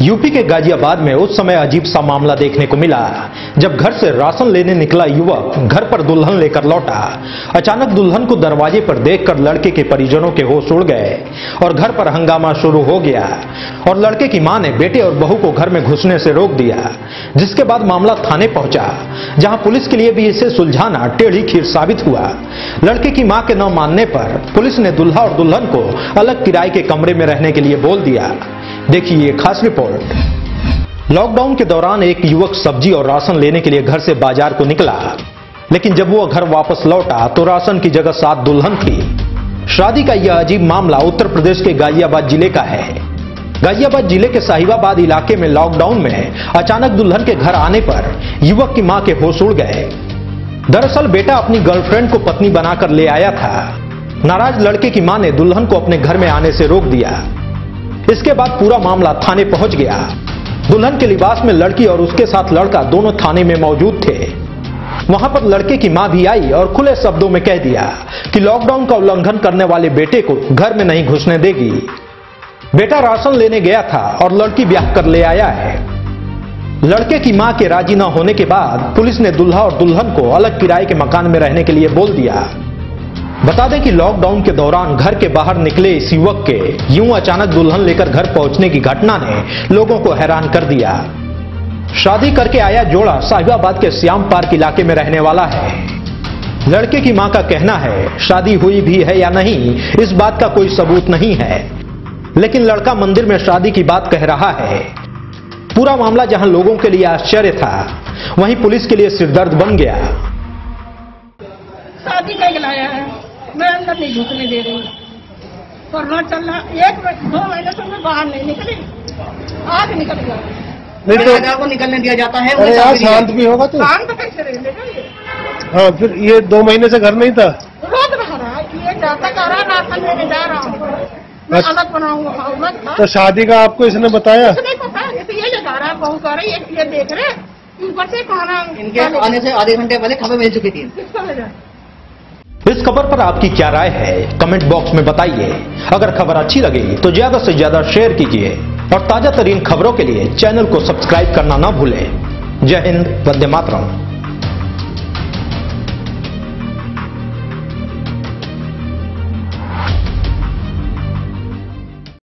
UP के गाजियाबाद में उस समय अजीब सा मामला देखने को मिला जब घर से राशन लेने निकला युवक घर पर दुल्हन लेकर लौटा। अचानक दुल्हन को दरवाजे पर देखकर लड़के के परिजनों के होश उड़ गए और घर पर हंगामा शुरू हो गया और लड़के की मां ने बेटे और बहू को घर में घुसने से रोक दिया, जिसके बाद मामला थाने पहुंचा, जहां पुलिस के लिए भी इसे सुलझाना टेढ़ी खीर साबित हुआ। लड़के की मां के न मानने पर पुलिस ने दूल्हा और दुल्हन को अलग किराए के कमरे में रहने के लिए बोल दिया। देखिए ये खास रिपोर्ट। लॉकडाउन के दौरान एक युवक सब्जी और राशन लेने के लिए घर से बाजार को निकला, लेकिन जब वो घर वापस लौटा तो राशन की जगह साथ दुल्हन थी। शादी का यह अजीब मामला उत्तर प्रदेश के गाजियाबाद जिले का है। गाजियाबाद जिले के साहिबाबाद इलाके में लॉकडाउन में अचानक दुल्हन के घर आने पर युवक की मां के होश उड़ गए। दरअसल बेटा अपनी गर्लफ्रेंड को पत्नी बनाकर ले आया था। नाराज लड़के की मां ने दुल्हन को अपने घर में आने से रोक दिया। इसके बाद पूरा मामला थाने पहुंच गया। दुल्हन के लिबास में लड़की और उसके साथ लड़का दोनों थाने में मौजूद थे। वहां पर लड़के की मां भी आई और खुले शब्दों में कह दिया कि लॉकडाउन का उल्लंघन करने वाले बेटे को घर में नहीं घुसने देगी। बेटा राशन लेने गया था और लड़की ब्याह कर ले आया है। लड़के की मां के राजी न होने के बाद पुलिस ने दूल्हा और दुल्हन को अलग किराए के मकान में रहने के लिए बोल दिया। बता दें कि लॉकडाउन के दौरान घर के बाहर निकले इस युवक के यूं अचानक दुल्हन लेकर घर पहुंचने की घटना ने लोगों को हैरान कर दिया। शादी करके आया जोड़ा साहिबाबाद के श्याम पार्क इलाके में रहने वाला है। लड़के की मां का कहना है शादी हुई भी है या नहीं इस बात का कोई सबूत नहीं है, लेकिन लड़का मंदिर में शादी की बात कह रहा है। पूरा मामला जहां लोगों के लिए आश्चर्य था, वहीं पुलिस के लिए सिरदर्द बन गया। शादी का लाया है, मैं अंदर नहीं घुसने दे रही। कोरोना चल रहा, 2 महीने से मैं बाहर नहीं निकली, आज निकल गया। नहीं तो को निकलने दिया जाता है। अरे यार शांत भी होगा तो शांत कैसे रहेगा ये? हाँ, फिर ये 2 महीने से घर नहीं था। रोज रह रहा है, ये जाता कर रहा, राशन लेने जा रहा हूँ, मैं अलग बनाऊंगा। तो शादी का आपको इसने बताया? नहीं पता, ये जा रहा है, बहू कर रही है, ये देख रहे ऊपर से कहना। इनके आने से आधे घंटे पहले खबर मिल चुकी थी। इस खबर पर आपकी क्या राय है कमेंट बॉक्स में बताइए। अगर खबर अच्छी लगी तो ज्यादा से ज्यादा शेयर कीजिए और ताजा तरीन खबरों के लिए चैनल को सब्सक्राइब करना ना भूलें। जय हिंद, वंदे मातरम।